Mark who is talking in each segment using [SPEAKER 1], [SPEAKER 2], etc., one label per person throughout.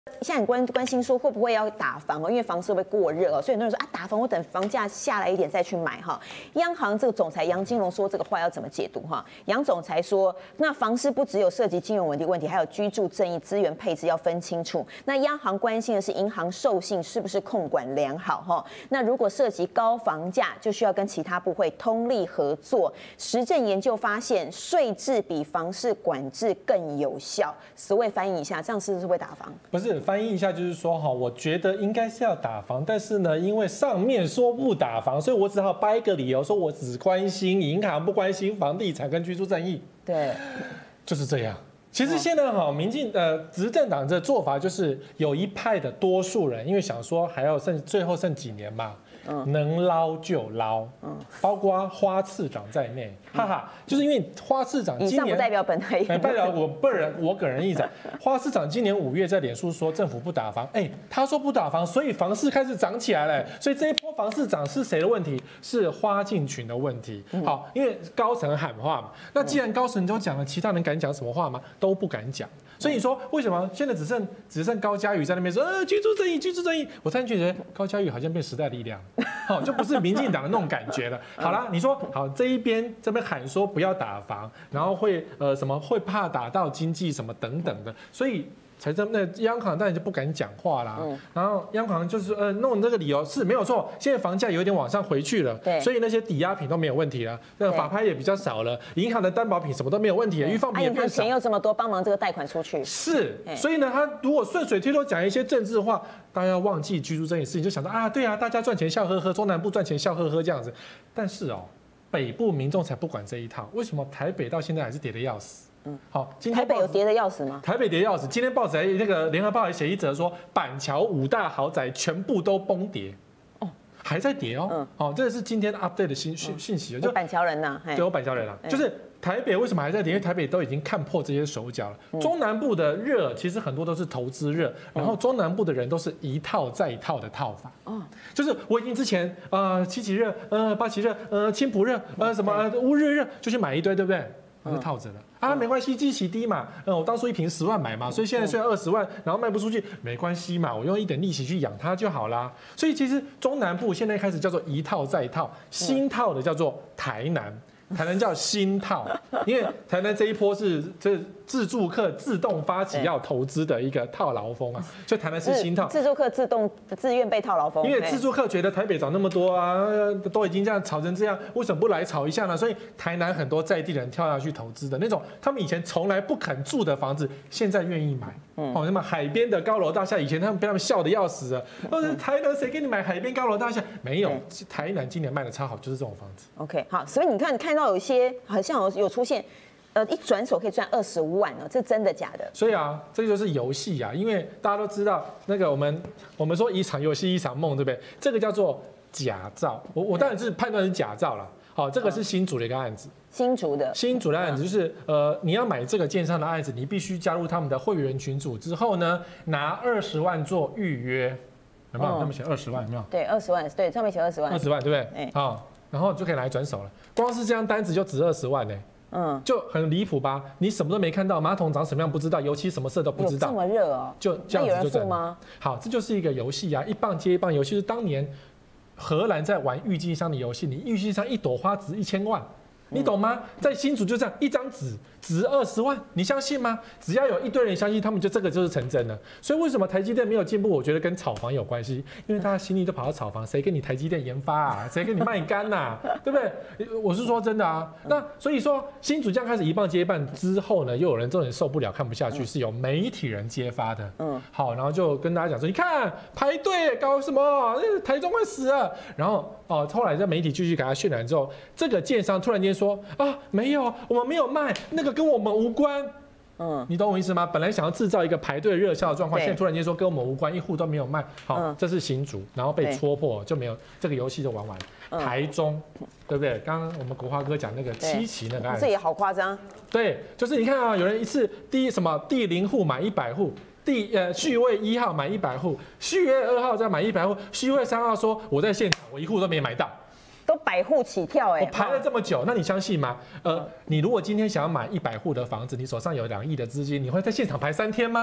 [SPEAKER 1] 现在很关心说会不会要打房哦，因为房市会过热哦，所以很多人说啊，打房我等房价下来一点再去买哈。央行这个总裁杨金龙说这个话要怎么解读哈？杨总裁说，那房市不只有涉及金融稳定问题，还有居住正义、资源配置要分清楚。那央行关心的是银行授信是不是控管良好哈？那如果涉及高房价，就需要跟其他部会通力合作。实证研究发现，税制比房市管制更有效。所谓翻译一下，这样是不是会打房？
[SPEAKER 2] 不是翻译一下，就是说哈，我觉得应该是要打房，但是呢，因为上面说不打房，所以我只好掰一个理由，说我只关心银行，不关心房地产跟居住正义。
[SPEAKER 1] 对，
[SPEAKER 2] 就是这样。其实现在哈，执政党的做法就是有一派的多数人，因为想说还要最后剩几年嘛。能捞就捞，包括花次长在内，哈哈，就是因为花次长今年
[SPEAKER 1] 以上不代表本台，
[SPEAKER 2] 代表我个人意见。花次长今年5月在脸书说政府不打房，他说不打房，所以房市开始涨起来了，所以这一波房市涨是谁的问题？是花敬群的问题。好，因为高层喊话嘛，那既然高层都讲了，其他人敢讲什么话吗？都不敢讲。所以你说为什么现在只剩高嘉瑜在那边说居住正义，居住正义？我突然觉得高嘉瑜好像变时代力量，好，就不是民进党的那种感觉了。好啦，你说好这边喊说不要打房，然后会什么会怕打到经济什么等等的，所以。财政那央行当然就不敢讲话啦，然后央行就是弄这个理由是没有错，现在房价有点往上回去了，所以那些抵押品都没有问题了，那个法拍也比较少了，银行的担保品什么都没有问题了，预放品也变少，
[SPEAKER 1] 钱又这么多，帮忙这个贷款出去
[SPEAKER 2] 是，所以呢，他如果顺水推舟讲一些政治话，大家要忘记居住这件事情，就想到啊，对啊，大家赚钱笑呵呵，中南部赚钱笑呵呵这样子，但是哦，北部民众才不管这一套，为什么台北到现在还是跌得要死？好，今天
[SPEAKER 1] 台北有跌得要死吗？
[SPEAKER 2] 台北跌得要死。今天报纸那个联合报还写一则说，板桥5大豪宅全部都崩跌，还在跌哦。好，这是今天 update 的讯息，
[SPEAKER 1] 就板桥人呐，
[SPEAKER 2] 对，我板桥人啦，就是台北为什么还在跌？因为台北都已经看破这些手脚了。中南部的热其实很多都是投资热，然后中南部的人都是一套再一套的套法。就是我已经之前七期热、八期热、青埔热、什么乌日热，就去买一堆，对不对？是套着的啊，没关系，基期低嘛，我当初一瓶10万买嘛，所以现在虽然20万，然后卖不出去，没关系嘛，我用一点利息去养它就好啦。所以其实中南部现在开始叫做一套再套，新套的叫做台南。台南叫新套，因为台南这一波是自住客自动发起要投资的一个套牢风啊，所以台南是新套。
[SPEAKER 1] 自住客自愿被套牢风，
[SPEAKER 2] 因为自住客觉得台北涨那么多啊，都已经这样炒成这样，为什么不来炒一下呢？所以台南很多在地人跳下去投资的那种，他们以前从来不肯住的房子，现在愿意买。那么海边的高楼大厦，以前他们被他们笑得要死了。台南谁给你买海边高楼大厦？没有，台南今年卖的超好，就是这种房子。
[SPEAKER 1] OK， 好，所以你看到有一些好像有出现，一转手可以赚20万哦，这真的假的？
[SPEAKER 2] 所以啊，这就是游戏啊，因为大家都知道，那个我们说一场游戏一场梦，对不对？这个叫做假造，我当然是判断是假造了。好，这个是新竹的一个案子。新竹的案子就是你要买这个建商的案子，你必须加入他们的会员群组之后呢，拿20万做预约，有没有？他们写20万，有没有？
[SPEAKER 1] 对，20万，对，上面写20万。
[SPEAKER 2] 20万，对不对？好，然后就可以拿来转手了。光是这张单子就值20万呢。就很离谱吧？你什么都没看到，马桶长什么样不知道，油漆什么色都不知道，
[SPEAKER 1] 这么热哦，
[SPEAKER 2] 就这样子就
[SPEAKER 1] 有人付吗？
[SPEAKER 2] 好，这就是一个游戏啊，一棒接一棒游戏，是当年荷兰在玩郁金香的游戏，你郁金香一朵花值1000万。你懂吗？在新竹就这样，一张纸值20万，你相信吗？只要有一堆人相信，他们就这个就是成真了。所以为什么台积电没有进步？我觉得跟炒房有关系，因为大家心力都跑到炒房，谁跟你台积电研发啊？谁跟你卖干呐？对不对？我是说真的啊。那所以说新竹这样开始一棒接一棒之后呢，又有人这种人受不了看不下去，是由媒体人揭发的。好，然后就跟大家讲说，你看排队搞什么？台中快死了。然后后来在媒体继续给他渲染之后，这个建商突然间说啊，没有，我们没有卖，那个跟我们无关。你懂我意思吗？本来想要制造一个排队热销的状况，现在突然间说跟我们无关，一户都没有卖。好，这是新竹，然后被戳破，就没有这个游戏就玩完。台中，对不对？刚刚我们国华哥讲那个7期那个案子，
[SPEAKER 1] 这也好夸张。
[SPEAKER 2] 对，就是你看啊，有人一次第0户买100户。序位1号买100户，序位2号再买100户，序位3号说我在现场，我一户都没买到，
[SPEAKER 1] 都100户起跳
[SPEAKER 2] 我排了这么久，那你相信吗？你如果今天想要买100户的房子，你手上有2亿的资金，你会在现场排3天吗？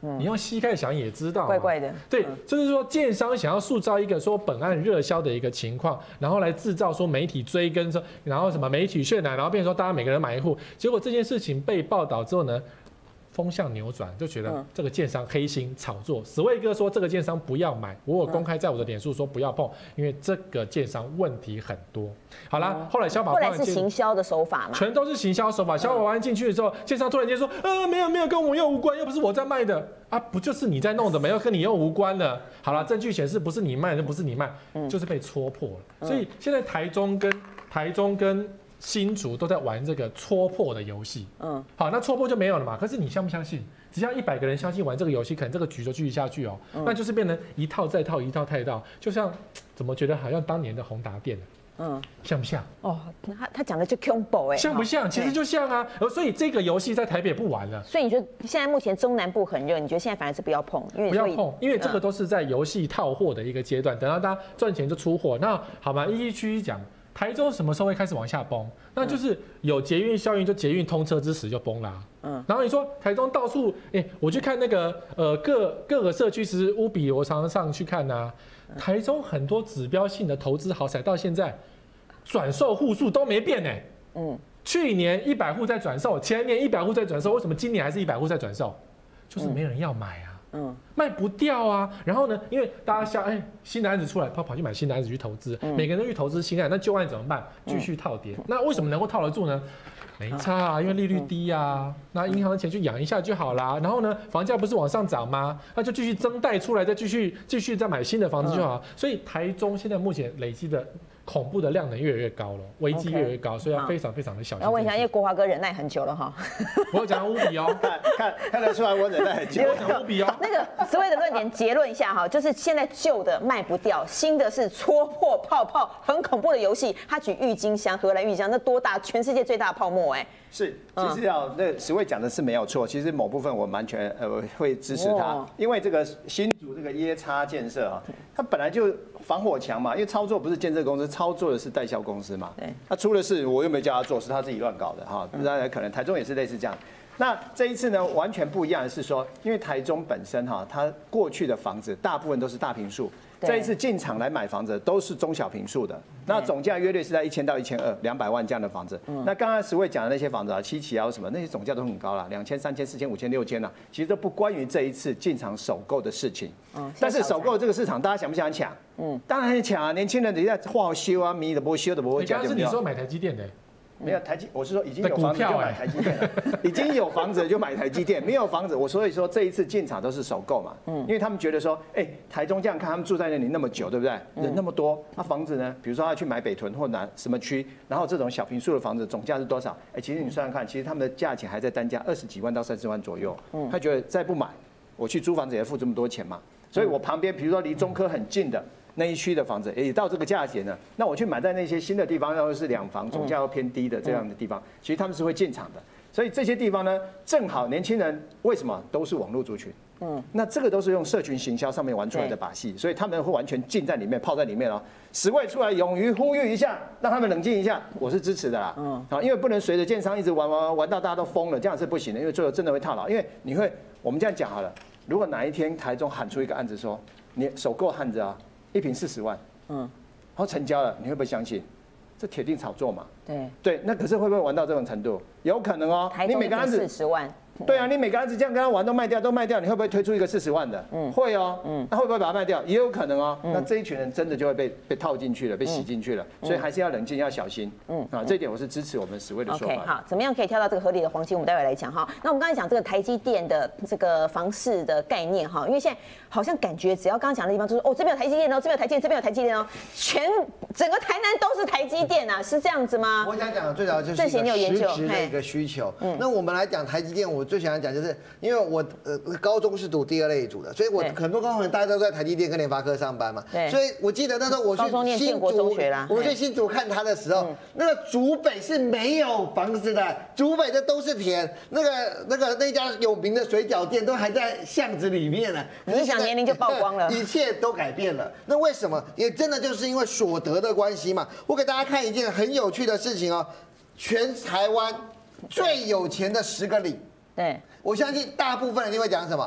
[SPEAKER 2] 你用膝盖想也知道，
[SPEAKER 1] 怪怪的。
[SPEAKER 2] 对，就是说建商想要塑造一个说本案热销的一个情况，然后来制造说媒体追跟说，然后什么媒体渲染，然后变成说大家每个人买一户，结果这件事情被报道之后呢？风向扭转，就觉得这个建商黑心炒作。史卫哥说这个建商不要买，我有公开在我的脸书说不要碰，因为这个建商问题很多。好啦，后来消保官
[SPEAKER 1] 后来是行销的手法嘛，
[SPEAKER 2] 全都是行销手法。消保官进去的时候，建商突然间说，没有，跟我又无关，又不是我在卖的啊，不就是你在弄的，没有跟你又无关了。好了，证据显示不是你卖的，不是你卖，就是被戳破了。所以现在台中跟新竹都在玩这个戳破的游戏，好，那戳破就没有了嘛。可是你相不相信？只要100个人相信玩这个游戏，可能这个局就继续下去哦。那就是变成一套再套，一套再套，就像怎么觉得好像当年的宏达电，像不像？
[SPEAKER 1] 哦，他讲的就恐怖哎，
[SPEAKER 2] 像不像？其实就像啊。所以这个游戏在台北不玩了。
[SPEAKER 1] 所以你觉得现在目前中南部很热，你觉得现在反而是不要碰，因为
[SPEAKER 2] 不要碰，因为这个都是在游戏套货的一个阶段，等到大家赚钱就出货。那好吧，一区讲。台中什么时候会开始往下崩？那就是有捷运效应，就捷运通车之时就崩啦。然后你说台中到处，我去看那个各个社区，其实乌比我常常上去看啊。台中很多指标性的投资豪宅到现在转售户数都没变去年100户在转售，前年100户在转售，为什么今年还是100户在转售？就是没人要买啊。卖不掉啊，然后呢？因为大家想，新的案子出来，跑去买新的案子去投资，每个人都去投资新案，那旧案怎么办？继续套跌。那为什么能够套得住呢？没差啊，因为利率低啊，那银行的钱去养一下就好啦。然后呢，房价不是往上涨吗？那就继续增贷出来，再继续再买新的房子就好。所以台中现在目前累积的恐怖的量能越来越高了，危机越来越高，所以要非常非常的小心。
[SPEAKER 1] 要问一下，因为国华哥忍耐很久了哈。
[SPEAKER 2] 我有讲乌比哦，
[SPEAKER 3] 看得出来我忍耐很久。
[SPEAKER 2] 我讲乌比哦。
[SPEAKER 1] 那个所谓的论点结论一下哈，就是现在旧的卖不掉，新的是戳破泡泡，很恐怖的游戏。他举郁金香，荷兰郁金香，那多大？全世界最大的泡沫
[SPEAKER 3] 是，其实那史卫讲的是没有错，其实某部分我完全会支持他，因为这个新竹这个耶差建设它本来就防火墙嘛，因为操作不是建设公司，操作的是代销公司嘛，他出了事我又没叫他做，是他自己乱搞的那可能台中也是类似这样。那这一次呢，完全不一样的是说，因为台中本身它过去的房子大部分都是大坪数。这一次进场来买房子都是中小坪数的，那总价约略是在1000到1200万这样的房子。那刚刚史卫讲的那些房子七期什么那些总价都很高了，2000、3000、4000、5000、6000啦，其实都不关于这一次进场首购的事情。但是首购这个市场，大家想不想抢？当然很抢啊！年轻人等一下话修啊，迷的不会修的不会讲。
[SPEAKER 2] 刚刚是你说买台积电的。
[SPEAKER 3] 没有我是说已经有房子就买台积电了，已经有房子就买台积电，没有房子所以说这一次进场都是首购嘛，因为他们觉得说，台中这样看他们住在那里那么久，对不对？人那么多，那房子呢？比如说他去买北屯或哪什么区，然后这种小坪数的房子总价是多少？其实你算算看，其实他们的价钱还在单价20几万到30万左右，他觉得再不买，我去租房子也付这么多钱嘛，所以我旁边比如说离中科很近的。那一区的房子也到这个价钱呢，那我去买在那些新的地方，然后是2房，总价又偏低的这样的地方，其实他们是会进场的。所以这些地方呢，正好年轻人为什么都是网络族群？那这个都是用社群行销上面玩出来的把戏，所以他们会完全浸在里面，泡在里面哦。史卫出来勇于呼吁一下，让他们冷静一下，我是支持的啦。因为不能随着建商一直玩到大家都疯了，这样是不行的，因为最后真的会套牢。因为我们这样讲好了，如果哪一天台中喊出一个案子说，你首购案子1坪40万，然后成交了，你会不会相信？这铁定炒作嘛。对，那可是会不会玩到这种程度？有可能哦。
[SPEAKER 1] 你每个案子40万。
[SPEAKER 3] 对啊，你每个案子这样跟他玩都卖掉，你会不会推出一个40万的？会哦。那会不会把它卖掉？也有可能哦。那这一群人真的就会被套进去了，被洗进去了。所以还是要冷静，要小心。这一点我是支持我们史卫的说法。
[SPEAKER 1] OK， 好，怎么样可以跳到这个合理的黄金？我们待会来讲哈。那我们刚才讲这个台积电的这个房市的概念哈，因为现在好像感觉只要刚刚讲的地方就是这边有台积电哦，这边有台积电，这边有台积电哦，整个台南都是台积电啊，是这样子吗？
[SPEAKER 4] 我想讲的最早就是一个实质的一个需求。那我们来讲台积电，我最想讲就是。因为我高中是读第2类组的，所以我很多高中人大家都在台积电跟联发科上班嘛，所以我记得那时候我去新竹，我去新竹看他的时候，那个竹北是没有房子的，竹北的都是田，那家有名的水饺店都还在巷子里面呢。
[SPEAKER 1] 你想年龄就曝光了，
[SPEAKER 4] 一切都改变了。那为什么？也真的就是因为所得的关系嘛。我给大家看一件很有趣的事情哦，全台湾最有钱的10个里。
[SPEAKER 1] 对，
[SPEAKER 4] 我相信大部分人一定会讲什么？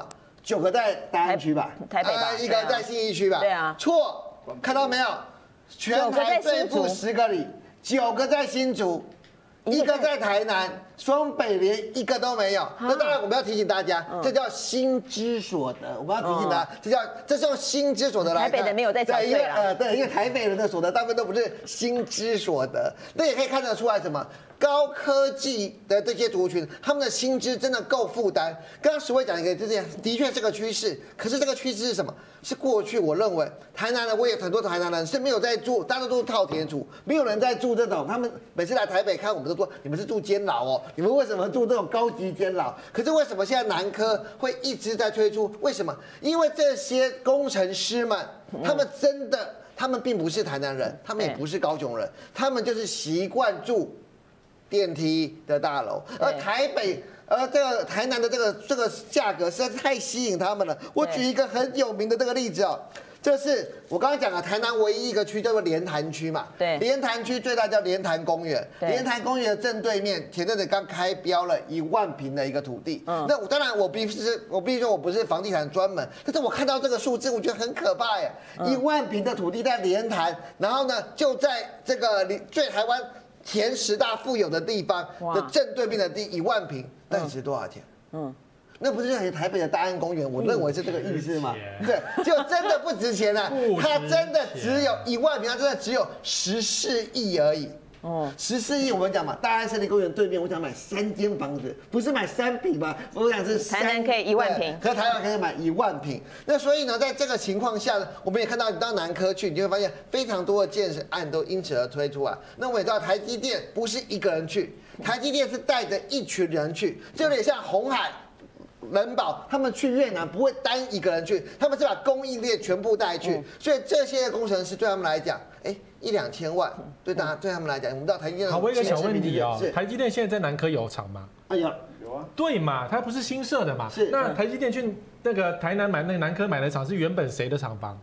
[SPEAKER 4] 9个在大安区吧，
[SPEAKER 1] 台北吧，
[SPEAKER 4] 一个在信义区吧，
[SPEAKER 1] 对啊，
[SPEAKER 4] 错，看到没有？全台最富10个里，9个在新竹。1个在台南，双北连1个都没有。那当然，我们要提醒大家，这叫薪资所得。我们要提醒大家，这是用薪资所得来看。
[SPEAKER 1] 台北的没有在缴税啦。
[SPEAKER 4] 对，因为台北人的所得大部分都不是薪资所得，那也可以看得出来什么？高科技的这些族群，他们的薪资真的够负担。刚刚石伟讲一个，这样的确是个趋势。可是这个趋势是什么？是过去我认为台南的，我也很多台南人是没有在住，大家都是套田族，没有人在住这种。他们每次来台北看，我们都说你们是住监牢哦，你们为什么住这种高级监牢？可是为什么现在南科会一直在推出？为什么？因为这些工程师们，他们真的，他们并不是台南人，他们也不是高雄人，他们就是习惯住电梯的大楼，而台北，这个台南的这个价格实在是太吸引他们了。我举一个很有名的这个例子哦，这是我刚刚讲的台南唯一一个区叫做莲潭区嘛，
[SPEAKER 1] 对，
[SPEAKER 4] 莲潭区最大叫莲潭公园，莲潭公园的正对面前阵子刚开标了1万坪的一个土地，那当然我必须说我不是房地产专门，但是我看到这个数字，我觉得很可怕耶，1万坪的土地在莲潭，然后呢就在这个最台湾前10大富有的地方的正对面的地1万坪，那你值多少钱？那不是台北的大安公园，我认为是这个意思嘛？对，就真的不值钱啊！它真的只有1万坪，它真的只有14亿而已。14亿，我们讲嘛，大安森林公园对面，我想买3间房子，不是买3坪吧？我想是
[SPEAKER 1] 台南可以1万坪，
[SPEAKER 4] 和台湾可以买1万坪。那所以呢，在这个情况下呢，我们也看到，你到南科去，你就会发现非常多的建设案都因此而推出来。那我也知道台积电不是一个人去，台积电是带着一群人去，就有点像鸿海、人保他们去越南不会单一个人去，他们是把供应链全部带去，所以这些工程师对他们来讲，1、2千万，对他们来讲，我们知道台积电。
[SPEAKER 2] 好，我有一个小问题啊，台积电现在在南科有厂吗？
[SPEAKER 4] 有啊。
[SPEAKER 2] 对嘛，它不是新设的嘛？是。那台积电去那个台南买那个南科买的厂是原本谁的厂房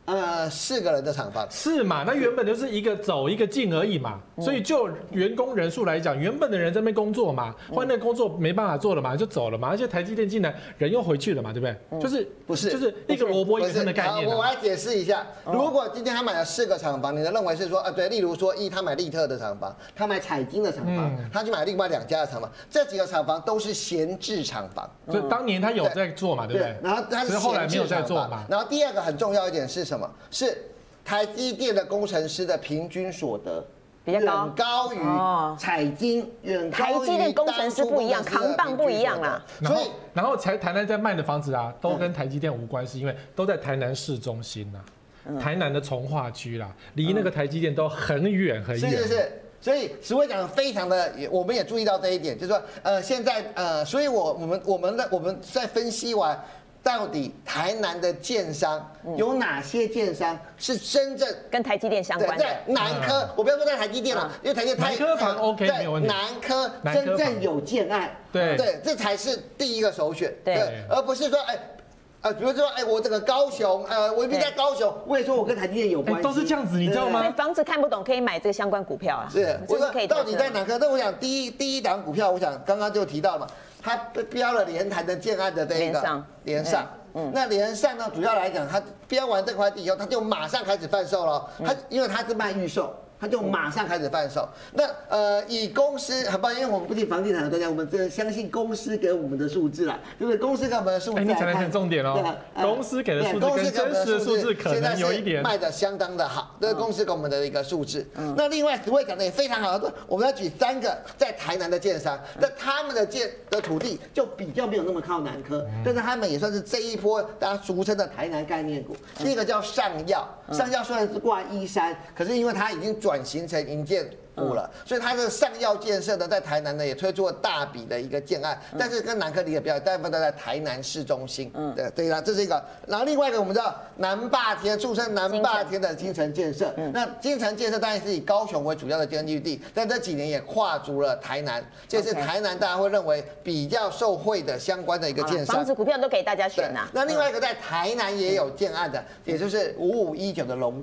[SPEAKER 4] ？4个人的厂房。
[SPEAKER 2] 是嘛？那原本就是一个走一个进而已嘛，所以就员工人数来讲，原本的人在那边工作嘛，换那个工作没办法做了嘛，就走了嘛，而且台积电进来人又回去了嘛，对不对？就是
[SPEAKER 4] 不是
[SPEAKER 2] 就是一个萝卜一个坑的概念。
[SPEAKER 4] 我来解释一下，如果今天他买了4个厂房，你的认为是说对，例如说他买利特的厂房，他买彩晶的厂房，他去买另外2家的厂房，这几个厂房都是闲置厂房，
[SPEAKER 2] 所以当年他有在做嘛，对不对？
[SPEAKER 4] 然后他是
[SPEAKER 2] 后来没有在做嘛。
[SPEAKER 4] 然后第2个很重要一点是什么？是台积电的工程师的平均所得
[SPEAKER 1] 比较
[SPEAKER 4] 远高于彩晶，远高于
[SPEAKER 1] 台积电工程师不一样，扛棒不一样啦。
[SPEAKER 2] 所以，然后台南在卖的房子啊，都跟台积电无关系，因为都在台南市中心呐，台南的从化区啦，离那个台积电都很远很远。
[SPEAKER 4] 是。所以石伟讲的非常的，我们也注意到这一点，就是说，现在所以我们在分析完。到底台南的建商有哪些建商是真正
[SPEAKER 1] 跟台积电相关的？
[SPEAKER 4] 在南科，我不要说在台积电了，因为台积电
[SPEAKER 2] 南科房 OK 没有问题。
[SPEAKER 4] 南科真正有建案，对，这才是第一个首选，对，而不是说比如说我这个高雄，我一定在高雄，我也说我跟台积电有关系，
[SPEAKER 2] 都是这样子，你知道吗？
[SPEAKER 1] 所以房子看不懂可以买这个相关股票啊。
[SPEAKER 4] 是，我说到底在南科？那我想第一档股票，我想刚刚就提到嘛，它标了莲潭的建案的这个连上。那连上呢，主要来讲，它标完这块地以后，它就马上开始贩售了。因为它是卖预售，它就马上开始贩售。那以公司很抱歉，因为我们不是房地产的专家，我们只相信公司给我们的数字啦，就是公司给我们的数字。
[SPEAKER 2] 你讲的很重点哦。公司给的数字跟真实的数字可能有一点
[SPEAKER 4] 卖的相当的好，这是公司给我们的一个数字。那另外，石伟讲的也非常好，我们要举3个在台南的建商，那他们的土地就比较没有那么靠南科，但是他们也算是这一波大家俗称的台南概念股。第一个叫上药，上药虽然是挂1-3，可是因为它已经转型成营建股了，所以它的上药建设呢，在台南呢也推出了大笔的一个建案，但是跟南科离得比较，大部分都在台南市中心。对啦，这是一个。然后另外一个我们知道南霸天，俗称南霸天的金城建设，那金城建设当然是以高雄为主要的根据地，但这几年也跨足了台南，这是台南大家会认为比较受惠的相关的一个建商。
[SPEAKER 1] 房子股票都给大家选呐。
[SPEAKER 4] 那另外一个在台南也有建案的，也就是5519的龙大。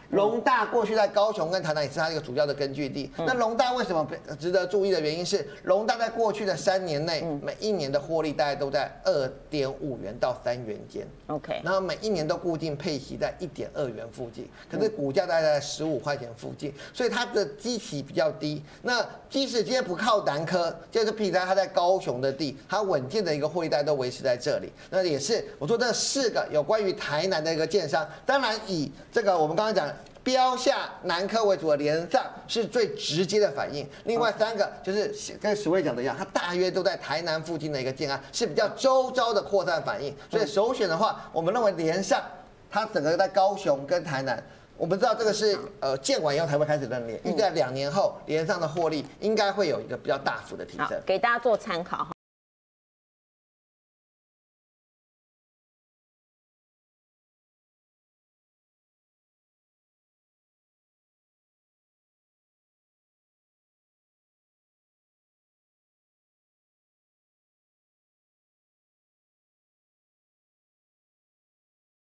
[SPEAKER 4] 龙大过去在高雄跟台南也是它一个主要的根据地。那龙大为什么值得注意的原因是，龙大在过去的3年内，每一年的获利大概都在2.5元到3元间。
[SPEAKER 1] OK，
[SPEAKER 4] 然后每一年都固定配息在1.2元附近，可是股价大概在15块钱附近，所以它的基期比较低。那即使今天不靠南科，就是譬如它在高雄的地，它稳健的一个获利带都维持在这里。那也是我说这4个有关于台南的一个建商，当然以这个我们刚刚讲标下南科为主的连上是最直接的反应，另外3个就是跟史卫讲的一样，它大约都在台南附近的一个建案，是比较周遭的扩散反应。所以首选的话，我们认为连上它整个在高雄跟台南。我们知道这个是建完以后才会开始认列，预计在2年后连上的获利应该会有一个比较大幅的提升，
[SPEAKER 1] 给大家做参考哈。